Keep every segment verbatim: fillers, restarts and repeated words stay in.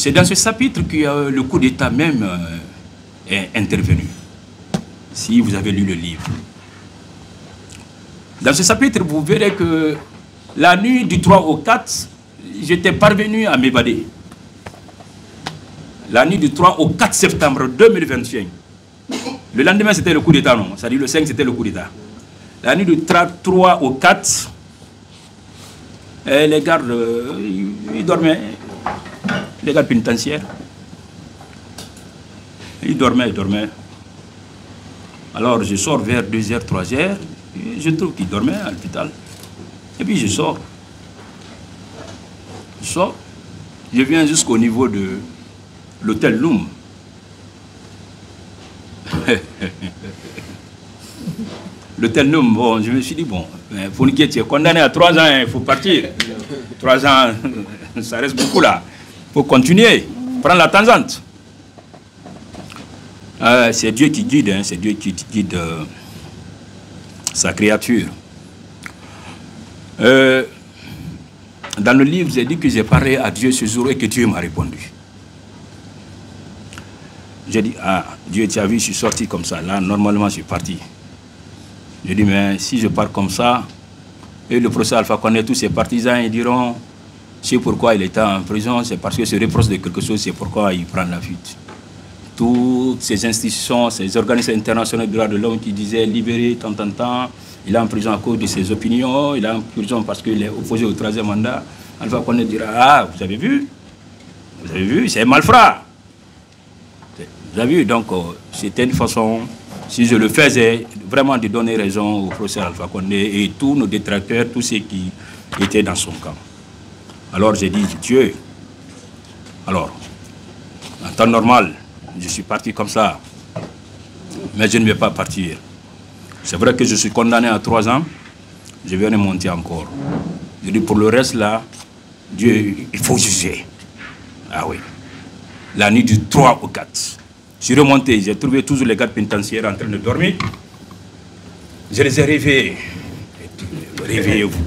C'est dans ce chapitre que euh, le coup d'État même euh, est intervenu. Si vous avez lu le livre. Dans ce chapitre, vous verrez que la nuit du trois au quatre, j'étais parvenu à m'évader. La nuit du trois au quatre septembre deux mille vingt et un. Le lendemain, c'était le coup d'État, non? C'est-à-dire le cinq, c'était le coup d'État. La nuit du trois au quatre, et les gardes, euh, ils, ils dormaient. Les gardes pénitentiaires. Ils dormaient, ils dormaient. Alors, je sors vers deux heures, trois heures. Je trouve qu'ils dormaient à l'hôpital. Et puis, je sors. Je sors. Je viens jusqu'au niveau de l'hôtel Loum. L'hôtel Loum, bon, je me suis dit, bon, Founiké, tu es condamné à trois ans, il faut partir. Trois ans, ça reste beaucoup là. Il faut continuer, prendre la tangente. Euh, c'est Dieu qui guide, hein, c'est Dieu qui guide euh, sa créature. Euh, dans le livre, j'ai dit que j'ai parlé à Dieu ce jour et que Dieu m'a répondu. J'ai dit, ah, Dieu, tu as vu, je suis sorti comme ça. Là, normalement, je suis parti. J'ai dit, mais si je pars comme ça, et le professeur Alpha Condé, tous ses partisans, ils diront, c'est pourquoi il était en prison, c'est parce que se reproche de quelque chose, c'est pourquoi il prend la fuite. Toutes ces institutions, ces organismes internationaux de droits de l'homme qui disaient libérer tant, tant, tant, il est en prison à cause de ses opinions, il est en prison parce qu'il est opposé au troisième mandat. Alpha Condé dira, ah, vous avez vu, vous avez vu, c'est malfrat. Vous avez vu, donc c'était une façon, si je le faisais, vraiment de donner raison au professeur Alpha Condé et tous nos détracteurs, tous ceux qui étaient dans son camp. Alors j'ai dit, Dieu, alors, en temps normal, je suis parti comme ça, mais je ne vais pas partir. C'est vrai que je suis condamné à trois ans, je vais remonter encore. Je dis, pour le reste là, Dieu, il faut juger. Ah oui, la nuit du trois au quatre. Je suis remonté, j'ai trouvé toujours les gardes pénitentiaires en train de dormir. Je les ai réveillés. Réveillez-vous.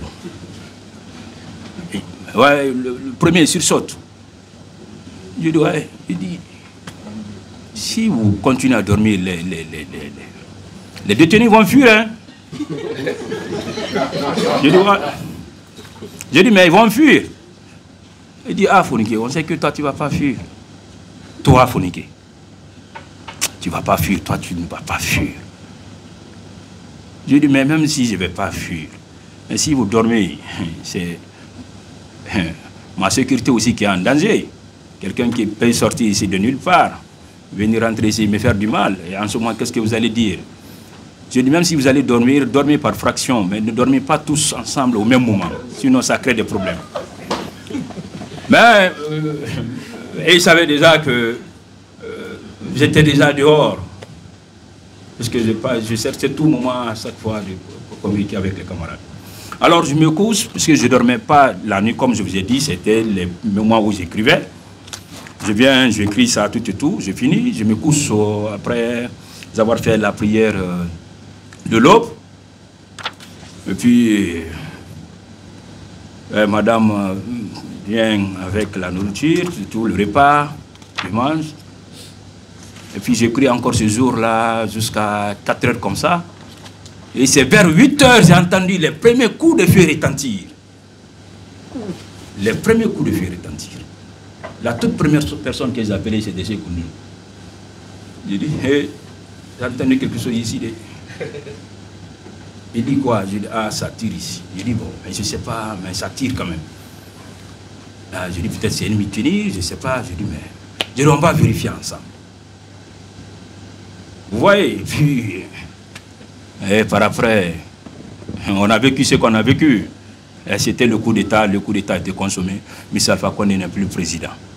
Ouais, le, le premier sursaute. Je dis, ouais, il dit, si vous continuez à dormir, les, les, les, les, les détenus vont fuir. Hein? Je dis, ouais. Je dis, mais ils vont fuir. Il dit, ah, Founiké, on sait que toi, tu ne vas pas fuir. Toi, Founiké, tu ne vas pas fuir, toi, tu ne vas pas fuir. Je dis, mais même si je ne vais pas fuir, mais si vous dormez, c'est ma sécurité aussi qui est en danger. Quelqu'un qui peut sortir ici de nulle part, venir rentrer ici, me faire du mal. Et en ce moment, qu'est-ce que vous allez dire? Je dis, même si vous allez dormir, dormez par fraction, mais ne dormez pas tous ensemble au même moment. Sinon, ça crée des problèmes. Mais, euh, et ils savaient déjà que euh, j'étais déjà dehors. Parce que je, je cherchais tout moment, à chaque fois, de, de communiquer avec les camarades. Alors, je me couche, parce que je ne dormais pas la nuit, comme je vous ai dit, c'était les moments où j'écrivais. Je viens, j'écris ça, tout et tout, j'ai fini, je me couche euh, après avoir fait la prière euh, de l'aube. Et puis, euh, madame euh, vient avec la nourriture, tout le repas, je mange. Et puis j'écris encore ce jour-là jusqu'à quatre heures comme ça. Et c'est vers huit heures, j'ai entendu les premiers coups de feu retentir. Les premiers coups de feu retentir. La toute première personne que j'ai appelée, c'était chez Kounou. J'ai dit, hey, j'ai entendu quelque chose ici. De... Il dit quoi? J'ai dit, ah, ça tire ici. J'ai dit, bon, mais je ne sais pas, mais ça tire quand même. Ah, j'ai dit, peut-être c'est ennemi tenir, je ne sais pas. J'ai dit, mais je dis, on va vérifier ensemble. Vous voyez, et puis, et par après, on a vécu ce qu'on a vécu. C'était le coup d'État, le coup d'État a été consommé. M. Alpha Condé n'est plus président.